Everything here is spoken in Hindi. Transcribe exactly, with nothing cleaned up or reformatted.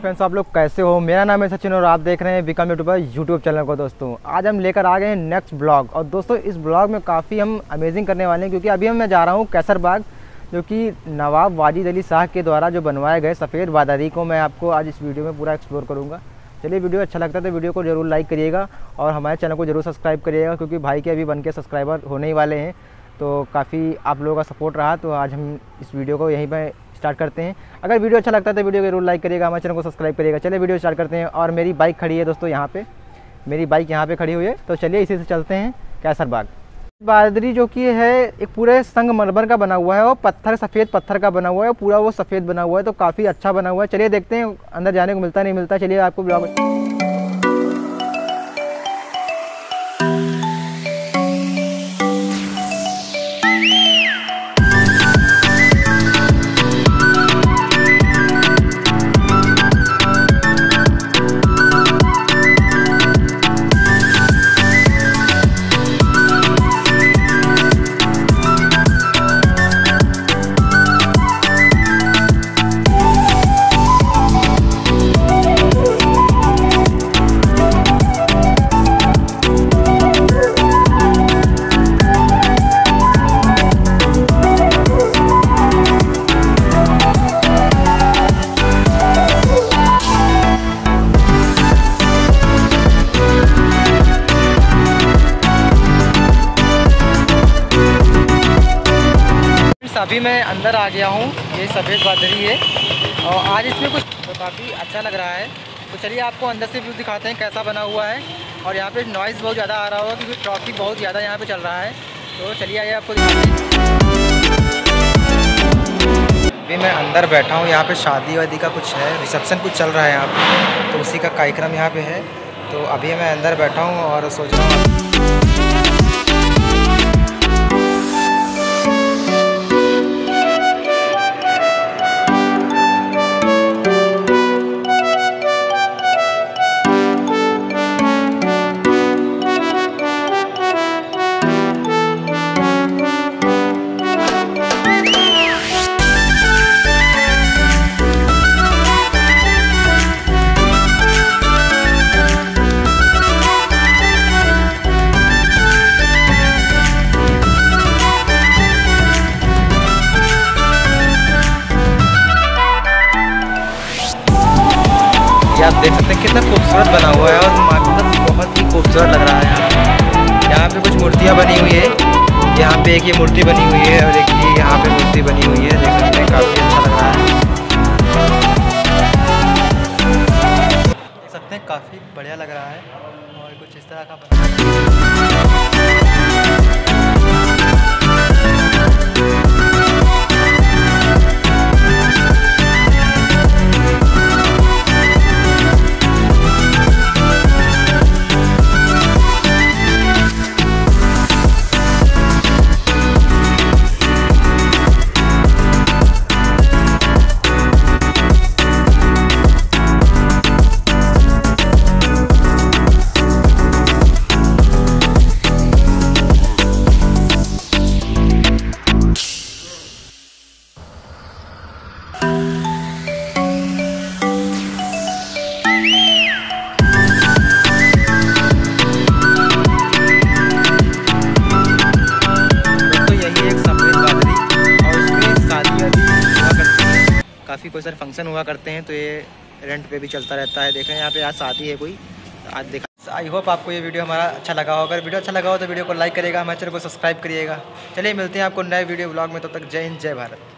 फ्रेंड्स, आप लोग कैसे हो। मेरा नाम है सचिन और आप देख रहे हैं बिकम यूट्यूबर यूट्यूब चैनल को। दोस्तों आज हम लेकर आ गए हैं नेक्स्ट ब्लॉग। और दोस्तों इस ब्लॉग में काफ़ी हम अमेजिंग करने वाले हैं, क्योंकि अभी हम मैं जा रहा हूँ कैसर बाग, जो कि नवाब वाजिद अली शाह के द्वारा जो बनवाए गए सफ़ेद बारादरी को मैं आपको आज इस वीडियो में पूरा एक्सप्लोर करूँगा। चलिए, वीडियो अच्छा लगता है तो वीडियो को जरूर लाइक करिएगा और हमारे चैनल को जरूर सब्सक्राइब करिएगा, क्योंकि भाई के अभी बन के सब्सक्राइबर होने ही वाले हैं। तो काफ़ी आप लोगों का सपोर्ट रहा, तो आज हम इस वीडियो को यहीं पर स्टार्ट करते हैं। अगर वीडियो अच्छा लगता है तो वीडियो को जरूर लाइक करिएगा, हमारे चैनल को सब्सक्राइब करिएगा। चलिए वीडियो स्टार्ट करते हैं। और मेरी बाइक खड़ी है दोस्तों यहाँ पे, मेरी बाइक यहाँ पे खड़ी हुई है। तो चलिए इसी से चलते हैं कैसर बाग। बारादरी जो कि है एक पूरे संगमरमर का बना हुआ है और पत्थर सफ़ेद पत्थर का बना हुआ है, पूरा वो सफ़ेद बना हुआ है, तो काफ़ी अच्छा बना हुआ है। चलिए देखते हैं अंदर जाने को मिलता नहीं मिलता। चलिए आपको ब्लॉग अभी मैं अंदर आ गया हूँ। ये सफ़ेद बारादरी है और आज इसमें कुछ तो काफ़ी अच्छा लग रहा है। तो चलिए आपको अंदर से व्यू दिखाते हैं कैसा बना हुआ है। और यहाँ पे नॉइज़ बहुत ज़्यादा आ रहा होगा, क्योंकि ट्रैफिक बहुत ज़्यादा यहाँ पे चल रहा है। तो चलिए आइए आपको दिखाते हैं। अभी मैं अंदर बैठा हूँ, यहाँ पे शादी वादी का कुछ है, रिसेप्शन कुछ चल रहा है यहाँ पे, तो उसी का कार्यक्रम यहाँ पे है। तो अभी मैं अंदर बैठा हूँ और सोच रहा हूँ आप देख सकते हैं कितना खूबसूरत बना हुआ है और माशाल्लाह बहुत ही खूबसूरत लग रहा है। यहाँ पे कुछ मूर्तियाँ बनी हुई है, यहाँ पे एक ये मूर्ति बनी हुई है और एक ये यहाँ पे मूर्ति बनी हुई है। देख सकते हैं काफ़ी अच्छा लग रहा है, देख सकते हैं काफ़ी बढ़िया लग रहा है। और कुछ इस तरह का काफ़ी कोई सारे फंक्शन हुआ करते हैं, तो ये रेंट पे भी चलता रहता है। देख रहे हैं यहाँ पे आज शादी है कोई, आज देखा। आई होप आपको ये वीडियो हमारा अच्छा लगा हो। अगर वीडियो अच्छा लगा हो तो वीडियो को लाइक करिएगा, हमारे चैनल को सब्सक्राइब करिएगा। चलिए मिलते हैं आपको नए वीडियो ब्लॉग में, तब तक जय हिंद जय भारत।